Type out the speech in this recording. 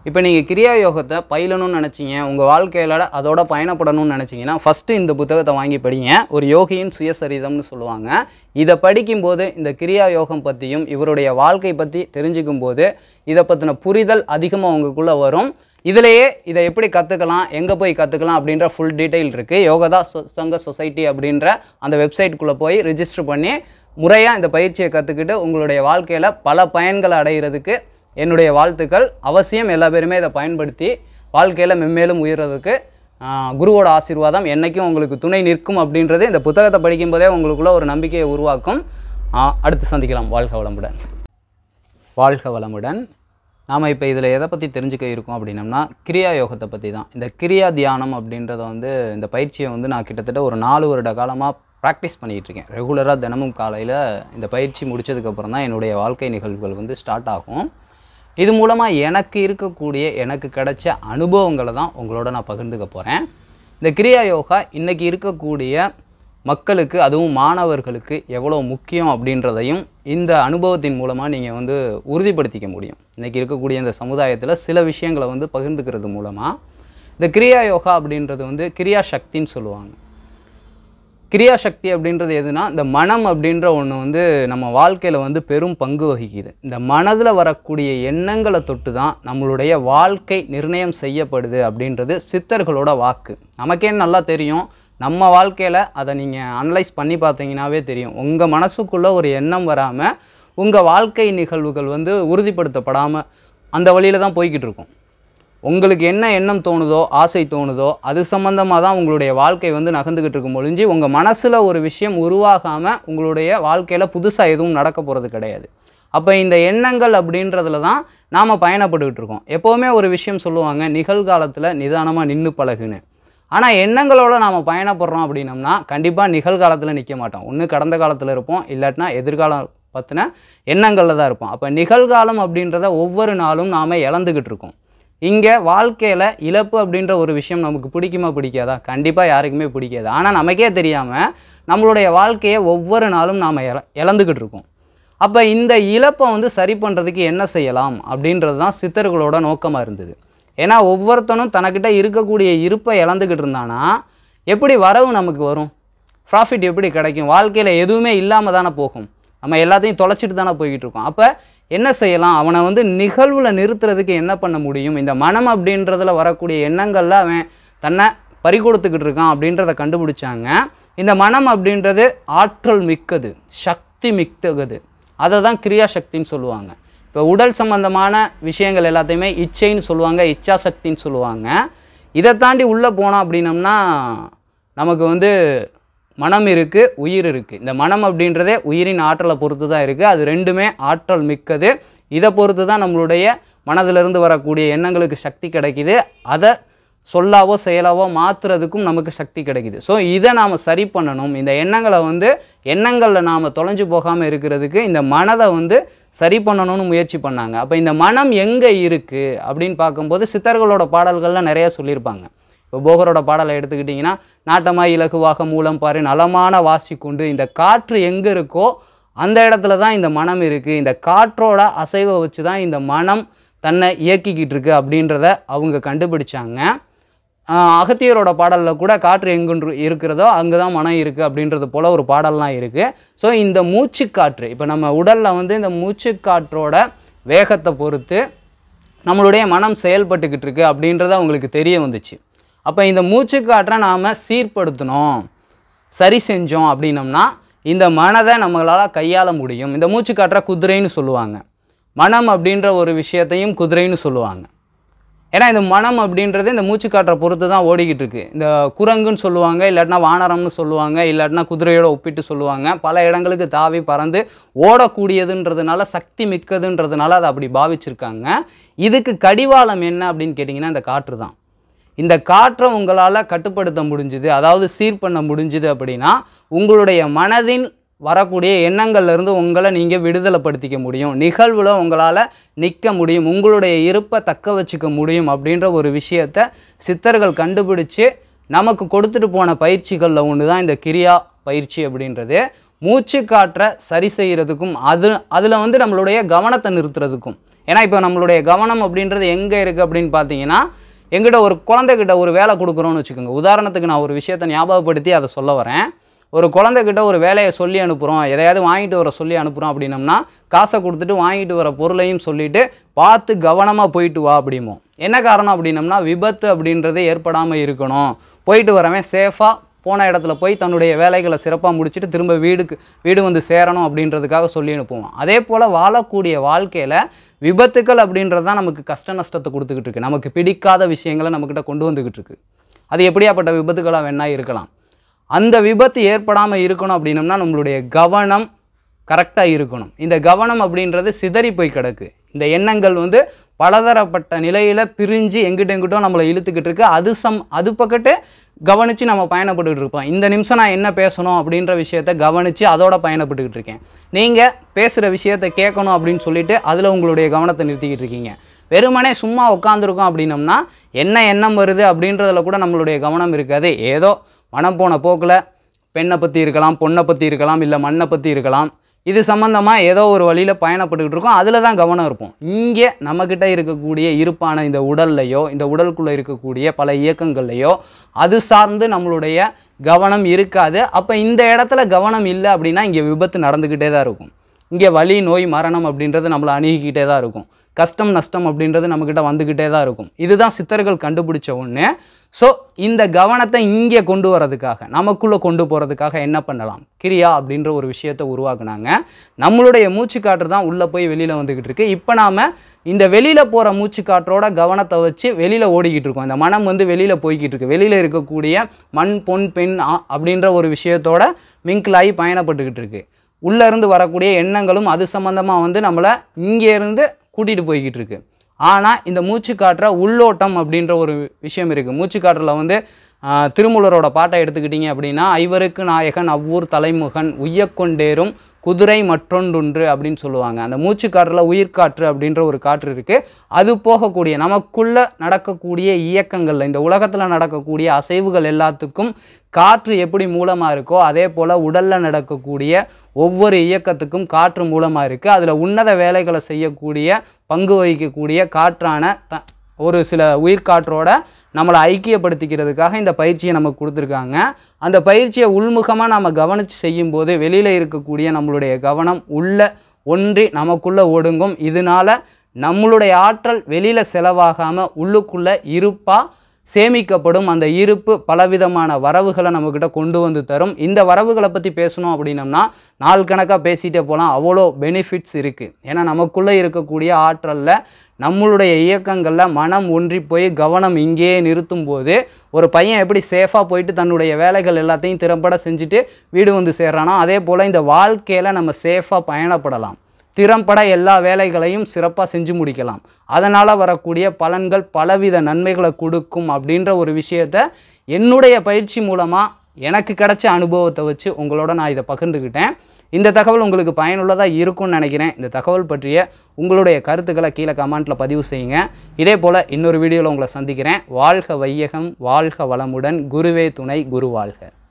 இப்போ நீங்கள் கிரியா யோகத்தை பயிலணும்னு நினச்சிங்க, உங்கள் வாழ்க்கையில் அதோட பயணப்படணும்னு நினச்சிங்கன்னா ஃபஸ்ட்டு இந்த புத்தகத்தை வாங்கி படிங்க. ஒரு யோகியின் சுயசரிதம்னு சொல்லுவாங்க. இதை படிக்கும்போது இந்த கிரியா யோகம் பற்றியும் இவருடைய வாழ்க்கை பற்றி தெரிஞ்சுக்கும் போது இதை பற்றின புரிதல் அதிகமாக உங்களுக்குள்ளே வரும். இதிலேயே இதை எப்படி கற்றுக்கலாம், எங்கே போய் கற்றுக்கலாம் அப்படின்ற ஃபுல் டீட்டெயில் இருக்குது. யோகதா சங்க சொசைட்டி அப்படின்ற அந்த வெப்சைட்டுக்குள்ளே போய் ரிஜிஸ்டர் பண்ணி முறையாக இந்த பயிற்சியை கற்றுக்கிட்டு உங்களுடைய வாழ்க்கையில் பல பயன்களை அடைகிறதுக்கு என்னுடைய வாழ்த்துக்கள். அவசியம் எல்லா பேருமே இதை பயன்படுத்தி வாழ்க்கையில் மென்மேலும் உயர்றதுக்கு குருவோட ஆசீர்வாதம் என்றைக்கும் உங்களுக்கு துணை நிற்கும் அப்படின்றது இந்த புத்தகத்தை படிக்கும்போதே உங்களுக்குள்ள ஒரு நம்பிக்கையை உருவாக்கும். அடுத்து சந்திக்கலாம். வாழ்க வளமுடன். வாழ்க வளமுடன். நாம் இப்போ இதில் எதை பற்றி தெரிஞ்சுக்க இருக்கோம் அப்படின்னம்னா கிரியா யோகத்தை பற்றி தான். இந்த கிரியா தியானம் அப்படின்றத இந்த பயிற்சியை நான் கிட்டத்தட்ட ஒரு 4 வருட காலமாக ப்ராக்டிஸ் பண்ணிகிட்ருக்கேன். ரெகுலராக தினமும் காலையில் இந்த பயிற்சி முடித்ததுக்கப்புறம் தான் என்னுடைய வாழ்க்கை நிகழ்வுகள் ஸ்டார்ட் ஆகும். இது மூலமாக எனக்கு கிடைச்ச அனுபவங்களை தான் உங்களோட நான் பகிர்ந்துக்க போகிறேன். இந்த கிரியா யோகா இன்றைக்கி இருக்கக்கூடிய மக்களுக்கு, அதுவும் மாணவர்களுக்கு எவ்வளோ முக்கியம் அப்படின்றதையும் இந்த அனுபவத்தின் மூலமாக நீங்கள் உறுதிப்படுத்திக்க முடியும். இன்றைக்கி இருக்கக்கூடிய இந்த சமுதாயத்தில் சில விஷயங்களை பகிர்ந்துக்கிறது மூலமாக இந்த கிரியா யோகா அப்படின்றது கிரியா சக்தின்னு சொல்லுவாங்க. கிரியா சக்தி அப்படின்றது எதுனா, இந்த மனம் அப்படின்ற ஒன்று நம்ம வாழ்க்கையில் பெரும் பங்கு வகிக்குது. இந்த மனதில் வரக்கூடிய எண்ணங்களை தொட்டு தான் நம்மளுடைய வாழ்க்கை நிர்ணயம் செய்யப்படுது அப்படின்றது சித்தர்களோட வாக்கு. நமக்கே நல்லா தெரியும். நம்ம வாழ்க்கையில் அதை நீங்கள் அனலைஸ் பண்ணி பார்த்தீங்கன்னாவே தெரியும். உங்கள் மனசுக்குள்ளே ஒரு எண்ணம் வராமல் உங்கள் வாழ்க்கை நிகழ்வுகள் உறுதிப்படுத்தப்படாமல் அந்த வழியில் தான் போய்கிட்டு இருக்கும். உங்களுக்கு என்ன எண்ணம் தோணுதோ, ஆசை தோணுதோ, அது சம்மந்தமாக தான் உங்களுடைய வாழ்க்கை நகர்ந்துக்கிட்டு இருக்கும் ஒழிஞ்சு உங்கள் மனசில் ஒரு விஷயம் உருவாகாமல் உங்களுடைய வாழ்க்கையில் புதுசாக எதுவும் நடக்க போகிறது கிடையாது. அப்போ இந்த எண்ணங்கள் அப்படின்றதுல தான் நாம் பயணப்பட்டுக்கிட்டு இருக்கோம். எப்போவுமே ஒரு விஷயம் சொல்லுவாங்க, நிகழ்காலத்தில் நிதானமாக நின்று பழகுன்னு. ஆனால் எண்ணங்களோடு நாம் பயணப்படுறோம் அப்படின்னம்னா கண்டிப்பாக நிகழ்காலத்தில் நிற்க மாட்டோம். ஒன்று கடந்த காலத்தில் இருப்போம், இல்லாட்டினா எதிர்காலம் பற்றின எண்ணங்களில் தான் இருப்போம். அப்போ நிகழ்காலம் அப்படின்றத ஒவ்வொரு நாளும் நாம் இழந்துக்கிட்டு இருக்கோம். இங்கே வாழ்க்கையில் இழப்பு அப்படின்ற ஒரு விஷயம் நமக்கு பிடிக்குமா பிடிக்காதா? கண்டிப்பாக யாருக்குமே பிடிக்காது. ஆனால் நமக்கே தெரியாமல் நம்மளுடைய வாழ்க்கையை ஒவ்வொரு நாளும் நாம் இழந்துக்கிட்டு இருக்கோம். அப்போ இந்த இழப்பை சரி பண்ணுறதுக்கு என்ன செய்யலாம் அப்படின்றது தான் சித்தர்களோட நோக்கமாக இருந்தது. ஏன்னா ஒவ்வொருத்தனும் தனக்கிட்ட இருக்கக்கூடிய இருப்பை இழந்துக்கிட்டு இருந்தானா எப்படி வரவு நமக்கு வரும்? ப்ராஃபிட் எப்படி கிடைக்கும்? வாழ்க்கையில் எதுவுமே இல்லாமல் தானே போகும். நம்ம எல்லாத்தையும் தொலைச்சிட்டு தானே போய்கிட்டு இருக்கோம். அப்போ என்ன செய்யலாம்? அவனை நிகழ்வில் நிறுத்துறதுக்கு என்ன பண்ண முடியும்? இந்த மனம் அப்படின்றதில் வரக்கூடிய எண்ணங்களில் அவன் தன்னை பறிகொடுத்துக்கிட்டு இருக்கான் அப்படின்றத கண்டுபிடிச்சாங்க. இந்த மனம் அப்படின்றது ஆற்றல் மிக்கது, சக்தி மிக்கது. அதை தான் கிரியா சக்தின்னு சொல்லுவாங்க. இப்போ உடல் சம்பந்தமான விஷயங்கள் எல்லாத்தையுமே இச்சைன்னு சொல்லுவாங்க, இச்சா சக்தின்னு சொல்லுவாங்க. இதை தாண்டி உள்ளே போனோம் அப்படின்னம்னா நமக்கு மனம் இருக்குது, உயிர் இருக்குது. இந்த மனம் அப்படின்றதே உயிரின் ஆற்றலை பொறுத்து தான் இருக்குது. அது ரெண்டுமே ஆற்றல் மிக்கது. இதை பொறுத்து தான் நம்மளுடைய மனதிலிருந்து வரக்கூடிய எண்ணங்களுக்கு சக்தி கிடைக்கிது. அதை சொல்லாவோ செயலாவோ மாற்றுறதுக்கும் நமக்கு சக்தி கிடைக்கிது. ஸோ இதை நாம் சரி பண்ணணும். இந்த எண்ணங்களை எண்ணங்களில் நாம் தொலைஞ்சு போகாமல் இருக்கிறதுக்கு இந்த மனதை சரி பண்ணணும்னு முயற்சி பண்ணாங்க. அப்போ இந்த மனம் எங்கே இருக்குது அப்படின்னு பார்க்கும்போது சித்தர்களோட பாடல்கள்லாம் நிறையா சொல்லியிருப்பாங்க. இப்போ போகரோட பாடலை எடுத்துக்கிட்டிங்கன்னா, நாட்டமாய் இலகுவாக மூலம் பாரு நலமான வாசி கொண்டு, இந்த காற்று எங்கே இருக்கோ அந்த இடத்துல தான் இந்த மனம் இருக்குது. இந்த காற்றோட அசைவை வச்சு தான் இந்த மனம் தன்னை இயக்கிக்கிட்டு இருக்குது அப்படின்றத அவங்க கண்டுபிடிச்சாங்க. அகத்தியரோட பாடலில் கூட காற்று எங்கு இருக்கிறதோ அங்கே தான் மனம் இருக்குது அப்படின்றது போல் ஒரு பாடல்லாம் இருக்குது. ஸோ இந்த மூச்சுக்காற்று, இப்போ நம்ம உடலில் இந்த மூச்சுக்காற்றோட வேகத்தை பொறுத்து நம்மளுடைய மனம் செயல்பட்டுக்கிட்டு இருக்குது அப்படின்றத அவங்களுக்கு தெரிய வந்துச்சு. அப்போ இந்த மூச்சுக்காற்றை நாம் சீர்படுத்தணும், சரி செஞ்சோம் அப்படின்னம்னா இந்த மனதை நம்மளால் கையாள முடியும். இந்த மூச்சுக்காற்றை குதிரைன்னு சொல்லுவாங்க. மனம் அப்படின்ற ஒரு விஷயத்தையும் குதிரைன்னு சொல்லுவாங்க. ஏன்னா இந்த மனம் அப்படின்றது இந்த மூச்சுக்காற்றை பொறுத்து தான் ஓடிக்கிட்டு இருக்குது. இந்த குரங்குன்னு சொல்லுவாங்க, இல்லாட்டினா வானரம்னு சொல்லுவாங்க, இல்லாட்டினா குதிரையோட ஒப்பிட்டு சொல்லுவாங்க. பல இடங்களுக்கு தாவி பறந்து ஓடக்கூடியதுன்றதுனால, சக்தி மிக்கதுன்றதுனால அதை அப்படி பாவிச்சிருக்காங்க. இதுக்கு கடிவாளம் என்ன அப்படின்னு கேட்டிங்கன்னா இந்த காற்று தான். இந்த காற்றை உங்களால் கட்டுப்படுத்த முடிஞ்சுது, அதாவது சீர் பண்ண முடிஞ்சுது அப்படின்னா உங்களுடைய மனதின் வரக்கூடிய எண்ணங்கள்லேருந்து உங்களை நீங்கள் விடுதலைப்படுத்திக்க முடியும். நிகழ்வில் உங்களால் நிற்க முடியும், உங்களுடைய இருப்பை தக்க வச்சுக்க முடியும் அப்படின்ற ஒரு விஷயத்தை சித்தர்கள் கண்டுபிடிச்சு நமக்கு கொடுத்துட்டு போன பயிற்சிகளில் ஒன்று தான் இந்த கிரியா பயிற்சி அப்படின்றது. மூச்சு காற்றை சரி செய்கிறதுக்கும் அதில் வந்து நம்மளுடைய கவனத்தை நிறுத்துறதுக்கும். ஏன்னா இப்போ நம்மளுடைய கவனம் அப்படின்றது எங்கே இருக்குது அப்படின்னு பார்த்தீங்கன்னா, எங்கிட்ட ஒரு குழந்தைகிட்ட ஒரு வேலை கொடுக்குறோன்னு வச்சுக்கோங்க. உதாரணத்துக்கு நான் ஒரு விஷயத்தை ஞாபகப்படுத்தி அதை சொல்ல வரேன். ஒரு குழந்தைகிட்ட ஒரு வேலையை சொல்லி அனுப்புகிறோம், எதையாவது வாங்கிட்டு வர சொல்லி அனுப்புகிறோம் அப்படின்னம்னா, காசை கொடுத்துட்டு வாங்கிட்டு வர பொருளையும் சொல்லிவிட்டு பார்த்து கவனமாக போயிட்டு வா அப்படிமோ. என்ன காரணம் அப்படின்னம்னா, விபத்து அப்படின்றது ஏற்படாமல் இருக்கணும், போயிட்டு வரவன் சேஃபாக போன இடத்துல போய் தன்னுடைய வேலைகளை சிறப்பாக முடிச்சுட்டு திரும்ப வீடு வந்து சேரணும் அப்படின்றதுக்காக சொல்லி அனுப்புவோம். அதே போல் வாழக்கூடிய வாழ்க்கையில் விபத்துக்கள் அப்படின்றது தான் நமக்கு கஷ்ட நஷ்டத்தை கொடுத்துக்கிட்டு இருக்கு. நமக்கு பிடிக்காத விஷயங்களை நம்மக்கிட்ட கொண்டு வந்துக்கிட்டு இருக்கு. அது எப்படியாப்பட்ட விபத்துக்களாக வேணா இருக்கலாம். அந்த விபத்து ஏற்படாமல் இருக்கணும் அப்படின்னம்னா நம்மளுடைய கவனம் கரெக்டாக இருக்கணும். இந்த கவனம் அப்படின்றது சிதறி போய் கிடக்கு. இந்த எண்ணங்கள் வந்து பலதரப்பட்ட நிலையில் பிரிஞ்சு எங்கிட்டோ நம்மளை இழுத்துக்கிட்டு இருக்கு. அது பக்கத்து கவனித்து நம்ம பயணப்பட்டுக்கிட்டு இருப்போம். இந்த நிமிஷம் நான் என்ன பேசணும் அப்படின்ற விஷயத்த கவனித்து அதோட பயணப்பட்டுக்கிட்டு இருக்கேன். நீங்கள் பேசுகிற விஷயத்தை கேட்கணும் அப்படின்னு சொல்லிட்டு அதில் உங்களுடைய கவனத்தை நிறுத்திக்கிட்டு இருக்கீங்க. வெறுமனே சும்மா உட்காந்துருக்கோம் அப்படின்னம்னா என்ன எண்ணம் வருது அப்படின்றதில் கூட நம்மளுடைய கவனம் இருக்காது. ஏதோ மனம் போன போக்கில் பெண்ணை பற்றி இருக்கலாம், பொண்ணை பற்றி இருக்கலாம், இல்லை மண்ணை பற்றி இருக்கலாம். இது சம்மந்தமாக ஏதோ ஒரு வழியில் பயணப்பட்டுக்கிட்டு இருக்கோம். அதில் தான் கவனம் இருப்போம். இங்கே நம்மக்கிட்ட இருக்கக்கூடிய இருப்பான இந்த உடல்லையோ, இந்த உடலுக்குள்ளே இருக்கக்கூடிய பல இயக்கங்கள்லையோ அது சார்ந்து நம்மளுடைய கவனம் இருக்காது. அப்போ இந்த இடத்துல கவனம் இல்லை அப்படின்னா இங்கே விபத்து நடந்துக்கிட்டே தான் இருக்கும். இங்கே வலி, நோய், மரணம் அப்படின்றது நம்மளை அணுகிக்கிட்டே தான் இருக்கும். கஷ்டம் நஷ்டம் அப்படின்றது நம்மக்கிட்ட வந்துக்கிட்டே தான் இருக்கும். இதுதான் சித்தர்கள் கண்டுபிடிச்ச ஒன்று. ஸோ இந்த கவனத்தை இங்கே கொண்டு வரதுக்காக, நமக்குள்ளே கொண்டு போகிறதுக்காக என்ன பண்ணலாம்? கிரியா அப்படின்ற ஒரு விஷயத்தை உருவாக்குனாங்க. நம்மளுடைய மூச்சு காற்று தான் உள்ளே போய் வெளியில் வந்துக்கிட்டு இருக்கு. இப்போ நாம் இந்த வெளியில் போகிற மூச்சு காற்றோட கவனத்தை வச்சு வெளியில் ஓடிக்கிட்டு இருக்கோம். இந்த மனம் வந்து வெளியில் போய்கிட்டு இருக்கு. வெளியில் இருக்கக்கூடிய மண், பொன், பெண் அப்படின்ற ஒரு விஷயத்தோட மிங்கிளாகி பயணப்பட்டுக்கிட்டு இருக்கு. உள்ளே இருந்து வரக்கூடிய எண்ணங்களும் அது சம்மந்தமாக வந்து நம்மளை இங்கேருந்து கூட்டிகிட்டு போய்கிட்டு இருக்கு. ஆனால் இந்த மூச்சு காற்றை உள்ளோட்டம் அப்படின்ற ஒரு விஷயம் இருக்குது. மூச்சு காற்றில் வந்து திருமூலரோட பாட்டை எடுத்துக்கிட்டிங்க அப்படின்னா, ஐவருக்கு நாயகன் அவ்வூர் தலைமுகன் உய்யக்கொண்டேறும் குதிரை மற்றொன்று அப்படின்னு சொல்லுவாங்க. அந்த மூச்சு காற்றில் உயிர்காற்று அப்படின்ற ஒரு காற்று இருக்குது. அது போகக்கூடிய நமக்குள்ளே நடக்கக்கூடிய இயக்கங்களில், இந்த உலகத்தில் நடக்கக்கூடிய அசைவுகள் எல்லாத்துக்கும் காற்று எப்படி மூலமாக இருக்கோ அதே போல் உடலில் நடக்கக்கூடிய ஒவ்வொரு இயக்கத்துக்கும் காற்று மூலமாக இருக்குது. அதில் உன்னத வேலைகளை செய்யக்கூடிய, பங்கு வகிக்கக்கூடிய காற்றான ஒரு சில உயிர்காற்றோட நம்மளை ஐக்கியப்படுத்திக்கிறதுக்காக இந்த பயிற்சியை நமக்கு கொடுத்துருக்காங்க. அந்த பயிற்சியை உள்முகமாக நம்ம கவனித்து செய்யும்போது வெளியில் இருக்கக்கூடிய நம்மளுடைய கவனம் உள்ளே ஒன்றி நமக்குள்ளே ஒடுங்கும். இதனால் நம்மளுடைய ஆற்றல் வெளியில் செலவாகாமல் உள்ளுக்குள்ளே இருப்பாக சேமிக்கப்படும். அந்த இருப்பு பலவிதமான வரவுகளை நம்மக்கிட்ட கொண்டு வந்து தரும். இந்த வரவுகளை பற்றி பேசணும் அப்படின்னம்னா நாள் கணக்காக பேசிகிட்டே போகலாம். அவ்வளோ பெனிஃபிட்ஸ் இருக்குது. ஏன்னா நமக்குள்ளே இருக்கக்கூடிய ஆற்றலில் நம்மளுடைய இயக்கங்களில் மனம் ஒன்றி போய் கவனம் இங்கேயே நிறுத்தும் போது ஒரு பையன் எப்படி சேஃபாக போயிட்டு தன்னுடைய வேலைகள் எல்லாத்தையும் திறம்பட செஞ்சுட்டு வீடு வந்து சேர்றானோ அதே போல் இந்த வாழ்க்கையில் நம்ம சேஃபாக பயணப்படலாம். திறம்பட எல்லா வேலைகளையும் சிறப்பாக செஞ்சு முடிக்கலாம். அதனால் வரக்கூடிய பலன்கள் பலவித நன்மைகளை கொடுக்கும் அப்படின்ற ஒரு விஷயத்தை என்னுடைய பயிற்சி மூலமாக எனக்கு கிடைச்ச அனுபவத்தை வச்சு உங்களோட நான் இதை பகிர்ந்துக்கிட்டேன். இந்த தகவல் உங்களுக்கு பயனுள்ளதாக இருக்கும்னு நினைக்கிறேன். இந்த தகவல் பற்றிய உங்களுடைய கருத்துக்களை கீழே கமெண்ட்டில் பதிவு செய்யுங்க. இதே போல் இன்னொரு வீடியோவில் உங்களை சந்திக்கிறேன். வாழ்க வையகம், வாழ்க வளமுடன், குருவே துணை, குரு வாழ்க.